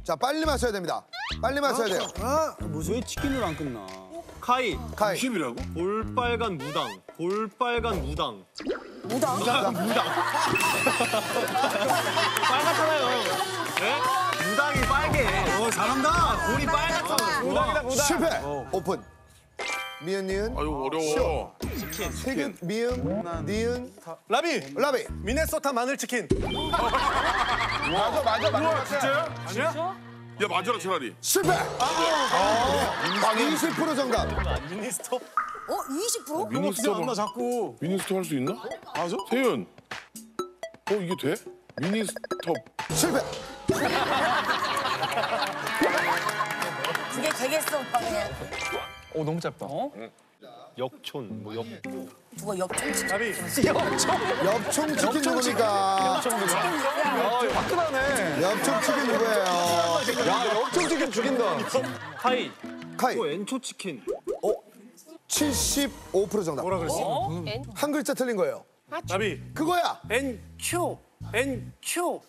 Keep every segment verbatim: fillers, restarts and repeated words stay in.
자, 빨리 마셔야 됩니다. 빨리 마셔야 돼요. 아, 왜 치킨으로 안 끝나? 카이. 카이. 무심이라고? 볼빨간 무당. 볼빨간 무당. 무당? 무당. 무당. 빨갛잖아요. 네? 무당이 빨개. 어, 잘한다. 볼이 빨갛잖아. 무당이다, 무당. 실패. 오픈. 미은, 니은. 아유 어려워. 치킨. 태균, 미음, 니은, 라비. 라비. 미네소타 마늘치킨. 맞아, 맞아, 맞아. 진짜야? 아니야? 야 맞아라 차라리. 실패. 아, 이십 퍼센트 정답. 미니스톱. 어? 이십 퍼센트? 미니스톱 나 자꾸. 미니스톱 할 수 있나? 맞아? 세윤. 어 이게 돼? 미니스톱. 실패. 그게 되겠어, 오빠 그냥. 오, 너무 짧다. 어? 역촌. 뭐 역. 누가 옆통치 라비. 엽총 치킨 누굽니까? 화끈하네. 엽총 치킨 누구예요? 야, 역전치킨 죽인다. 카이. 카이. 또 엔초 치킨. 칠십오 퍼센트 정답. 뭐라 그랬어? 한 글자 틀린 거예요. 라비. 그거야. 엔큐. 엔큐.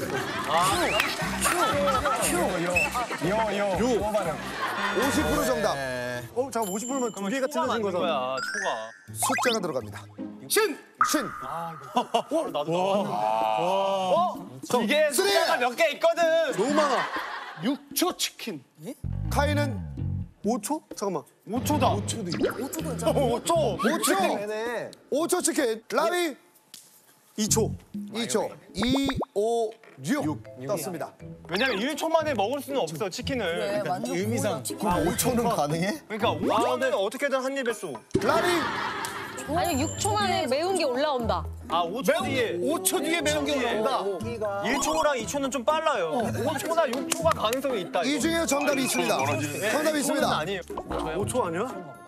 오십 퍼센트 정답. 어, 잠깐 오십 퍼센트면 두 개가 초가 틀려진 맞는 거잖아. 거야, 초가. 숫자가 들어갑니다. 신. 신. 어, 나도 나왔는데. 어? 이게 쓰리. 숫자가 몇 개 있거든. 너무 많아. 육 초 치킨. 카이는 오 초? 잠깐만. 오 초다. 오초도 괜찮아. 오 초. 오 초. 오 초 치킨. 라비 이 초. 이 초. 이, 오, 육 떴습니다. 왜냐면 일 초 만에 먹을 수는 없어, 치킨을. 그래, 완전 의미상. 오 초는 가능해? 그러니까 오 초는 어떻게든 한 입에 쏘. 라비 아니 육 초 만에 매운 게 올라온다. 아, 오 초 뒤에. 오 초 뒤에 매운 게 올라온다. 일 초랑 이 초는 좀 빨라요. 오 초나 육 초가 가능성이 있다. 이 중에 정답이 있습니다. 정답이 있습니다. 아니에요. 오 초 아니야?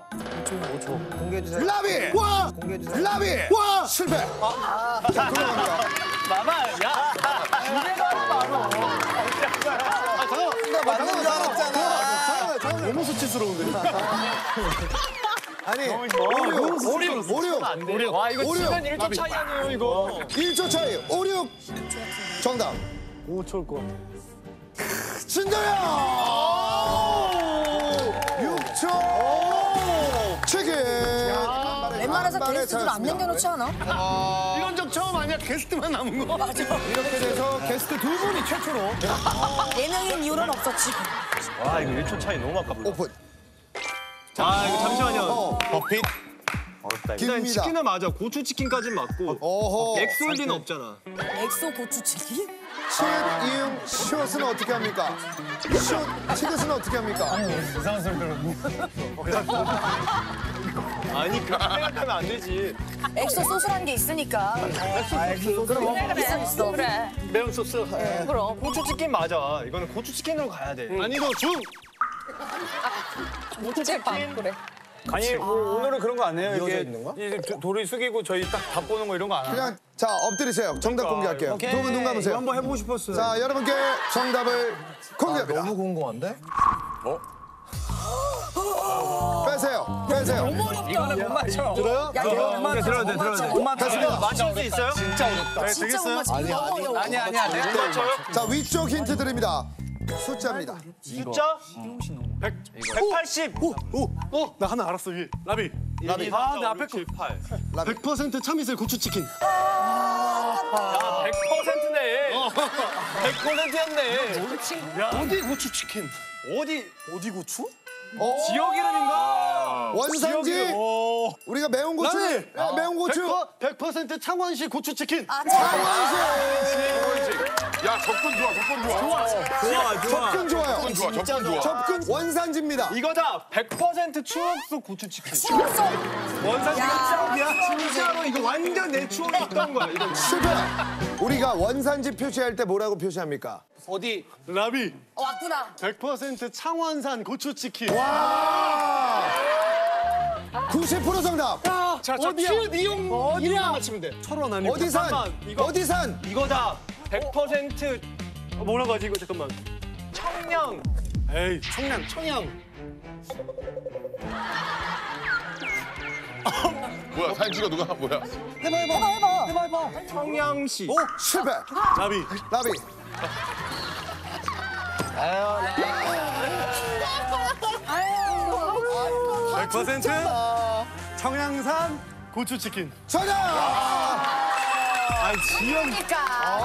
라비 와 라비 와 실패. 자 돌아갑니다. 마마, 야. 맞는 줄 알았잖아. 너무 수치스러운데. 아니 오류 오류 오류 오류. 와, 이거 오류. 치면 일 초 차이 아니에요, 이거. 일 초 차이 오류 정답. 오 초일 거. 진짜야. 육 초 치킨. 웬만해서 게스트들 안 남겨놓지 않아? 이런 적 처음 아니야? 게스트만 남은 거. 맞아. 이렇게 돼서 게스트 두 분이 최초로 네 명인 이유는 없었지. 와, 이거 일 초 차이 너무 아깝다. 오픈. 아, 이거 잠시만요. 버핏 어렵다. 일단 깁니다. 치킨은 맞아. 고추 치킨까지는 맞고. 오호. 엑솔리는 없잖아. 엑소 고추치기? 치읓, 이응, 슛은 어떻게 합니까? 슛, 치읓은 어떻게 합니까? 이상한 소리 들었네. 아니, 그렇게 생각하면 안 되지. 엑소 소스라는 게 있으니까. 엑소 소스. 그래, 있어, 있어. 그래. 매운 소스. 그럼. 고추 치킨 맞아. 이거는 고추 치킨으로 가야 돼. 아니도 중. 무채빵 그래. 아니 오, 오늘은 그런 거 안 해요. 이게 이제 돌을 숙이고 저희 딱 밥 보는 거 이런 거 안 하나? 그냥 자 엎드리세요. 정답 공개할게요. 두 분 눈 감으세요. 한번 해보고 싶었어요. 자 여러분께 정답을 공개합니다. 너무 궁금한데? 빼세요. 빼세요. 이거는 못 맞춰. 들어요? 야, 이거 엄마 들어야 돼, 들어야 돼. 엄마 됐습니다. 맞출 수 있어요? 진짜 어렵다. 진짜 못 맞춰. 아니, 아니, 아니, 아니 아니야. 내 맞춰요? 자 위쪽 힌트 드립니다. 숫자입니다. 숫자? 백, 백팔십. 오, 오, 어, 나 하나 알았어 위에. 라비. 라비. 아, 내 앞에 거. 칠, 팔. 라비. 백 퍼센트 참이슬 고추치킨. 야, 백 퍼센트네. 백 퍼센트였네. 야, 어디 고추치킨? 어디? 어디 고추? 어? 지역 이름인가? 원산지 오. 우리가 매운 고추. 라비. 네, 매운 고추. 백 퍼센트 창원시 고추치킨. 아, 참. 야 접근 좋아 접근 좋아. 좋아, 좋아. 접근 좋아요. 접근 좋아 접근 좋아. 접근 원산지입니다. 이거다. 백 퍼센트 추억 속 고추 치킨. 추웠어. 원산지가 야. 추억이야? 진짜로 이거 완전 내 추억에 있던 거야. 이거. 실패. 우리가 원산지 표시할 때 뭐라고 표시합니까? 어디? 라비. 어, 왔구나. 백 퍼센트 창원산 고추치킨. 구십 퍼센트 정답. 자, 자, 어디야? 키읔 이용 어디야? 맞히면 돼. 철원 아니고. 어디 산? 잠깐만, 이거- 어디 산? 이거다. 백 퍼센트 어, 뭐라고 하지 이거 잠깐만. 청량. 에이, 청량, 청양. 뭐야 사진 찍어 누가 뭐야? 해봐, 해봐. 해봐, 해봐. 청량시. 실패. 라비. 라비. 백 퍼센트 청양산 고추치킨. 정답! 아, 지영. 그러니까.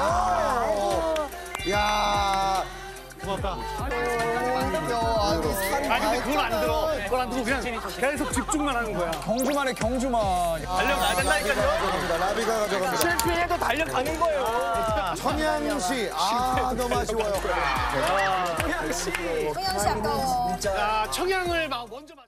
야. 고맙다. 아니, 살이 아니, 근데 그걸 안 다 들어. 했잖아. 그걸 안 들어. 그냥 계속 집중만 하는 거야. 경주만해 경주만. 달려가야 된다니까요. 가져갑니다. 라비가 가져갑니다. 실패해도 달려가는 거예요. 청양시. 아, 너무 아쉬워요. 청양씨 아까워. 야, 청양을 막 먼저.